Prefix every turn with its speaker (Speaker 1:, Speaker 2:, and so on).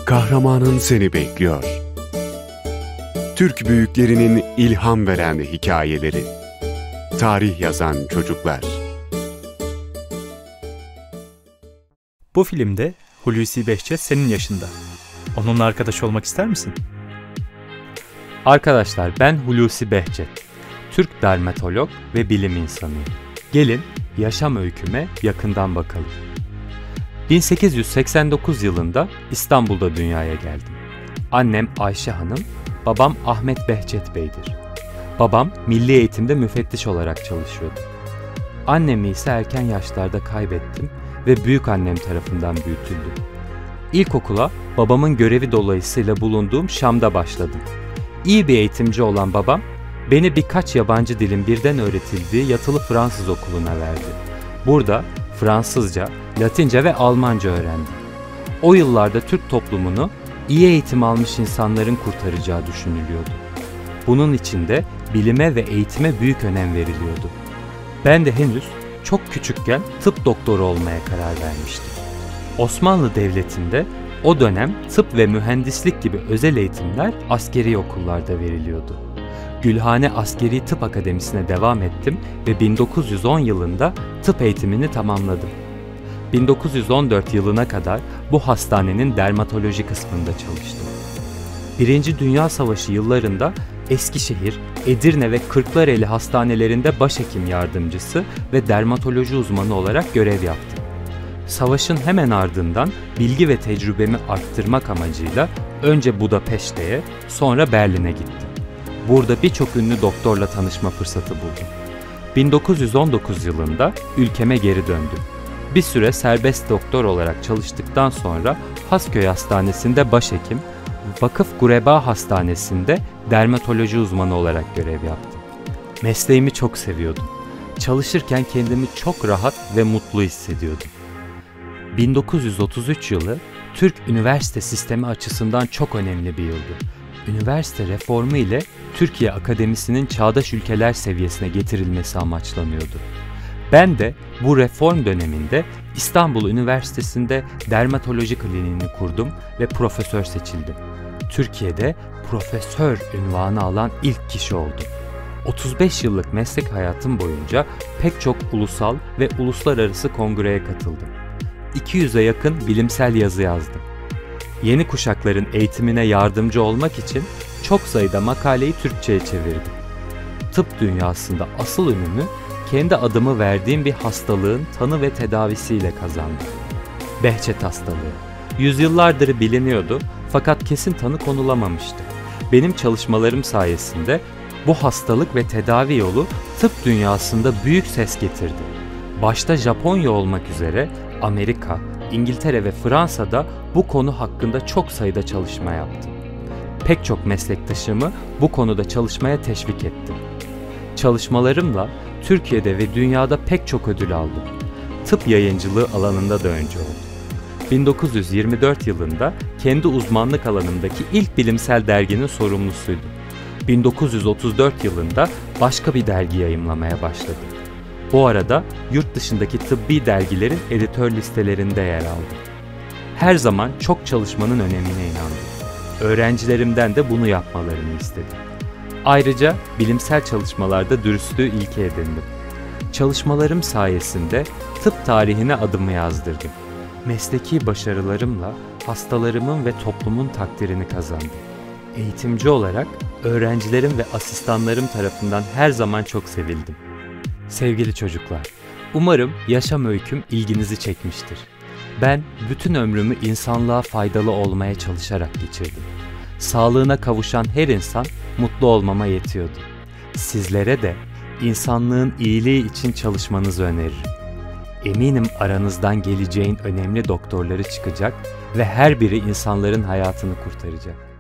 Speaker 1: Kahramanın seni bekliyor. Türk büyüklerinin ilham veren hikayeleri. Tarih yazan çocuklar.
Speaker 2: Bu filmde Hulusi Behçet senin yaşında. Onunla arkadaş olmak ister misin?
Speaker 3: Arkadaşlar, ben Hulusi Behçet. Türk dermatolog ve bilim insanıyım. Gelin yaşam öyküme yakından bakalım. 1889 yılında İstanbul'da dünyaya geldim. Annem Ayşe Hanım, babam Ahmet Behçet Bey'dir. Babam milli eğitimde müfettiş olarak çalışıyordu. Annemi ise erken yaşlarda kaybettim ve büyükannem tarafından büyütüldüm. İlkokula babamın görevi dolayısıyla bulunduğum Şam'da başladım. İyi bir eğitimci olan babam, beni birkaç yabancı dilin birden öğretildiği yatılı Fransız okuluna verdi. Burada Fransızca, Latince ve Almanca öğrendim. O yıllarda Türk toplumunu iyi eğitim almış insanların kurtaracağı düşünülüyordu. Bunun için de bilime ve eğitime büyük önem veriliyordu. Ben de henüz çok küçükken tıp doktoru olmaya karar vermiştim. Osmanlı Devleti'nde o dönem tıp ve mühendislik gibi özel eğitimler askeri okullarda veriliyordu. Gülhane Askeri Tıp Akademisi'ne devam ettim ve 1910 yılında tıp eğitimini tamamladım. 1914 yılına kadar bu hastanenin dermatoloji kısmında çalıştım. Birinci Dünya Savaşı yıllarında Eskişehir, Edirne ve Kırklareli hastanelerinde başhekim yardımcısı ve dermatoloji uzmanı olarak görev yaptım. Savaşın hemen ardından bilgi ve tecrübemi arttırmak amacıyla önce Budapeşte'ye, sonra Berlin'e gittim. Burada birçok ünlü doktorla tanışma fırsatı buldum. 1919 yılında ülkeme geri döndüm. Bir süre serbest doktor olarak çalıştıktan sonra Hasköy Hastanesi'nde başhekim, Vakıf Gureba Hastanesi'nde dermatoloji uzmanı olarak görev yaptım. Mesleğimi çok seviyordum. Çalışırken kendimi çok rahat ve mutlu hissediyordum. 1933 yılı Türk üniversite sistemi açısından çok önemli bir yıldı. Üniversite reformu ile Türkiye Akademisi'nin çağdaş ülkeler seviyesine getirilmesi amaçlanıyordu. Ben de bu reform döneminde İstanbul Üniversitesi'nde dermatoloji kliniğini kurdum ve profesör seçildim. Türkiye'de profesör unvanı alan ilk kişi oldum. 35 yıllık meslek hayatım boyunca pek çok ulusal ve uluslararası kongreye katıldım. 200'e yakın bilimsel yazı yazdım. Yeni kuşakların eğitimine yardımcı olmak için çok sayıda makaleyi Türkçe'ye çevirdim. Tıp dünyasında asıl ünümü kendi adımı verdiğim bir hastalığın tanı ve tedavisiyle kazandım. Behçet hastalığı. Yüzyıllardır biliniyordu fakat kesin tanı konulamamıştı. Benim çalışmalarım sayesinde bu hastalık ve tedavi yolu tıp dünyasında büyük ses getirdi. Başta Japonya olmak üzere Amerika, İngiltere ve Fransa'da bu konu hakkında çok sayıda çalışma yaptım. Pek çok meslektaşımı bu konuda çalışmaya teşvik ettim. Çalışmalarımla Türkiye'de ve dünyada pek çok ödül aldım. Tıp yayıncılığı alanında da önce oldum. 1924 yılında kendi uzmanlık alanımdaki ilk bilimsel derginin sorumlusuydum. 1934 yılında başka bir dergi yayımlamaya başladım. Bu arada yurt dışındaki tıbbi dergilerin editör listelerinde yer aldım. Her zaman çok çalışmanın önemine inandım. Öğrencilerimden de bunu yapmalarını istedim. Ayrıca bilimsel çalışmalarda dürüstlüğü ilke edindim. Çalışmalarım sayesinde tıp tarihine adımı yazdırdım. Mesleki başarılarımla hastalarımın ve toplumun takdirini kazandım. Eğitimci olarak öğrencilerim ve asistanlarım tarafından her zaman çok sevildim. Sevgili çocuklar, umarım yaşam öyküm ilginizi çekmiştir. Ben bütün ömrümü insanlığa faydalı olmaya çalışarak geçirdim. Sağlığına kavuşan her insan mutlu olmama yetiyordu. Sizlere de insanlığın iyiliği için çalışmanızı öneririm. Eminim aranızdan geleceğin önemli doktorları çıkacak ve her biri insanların hayatını kurtaracak.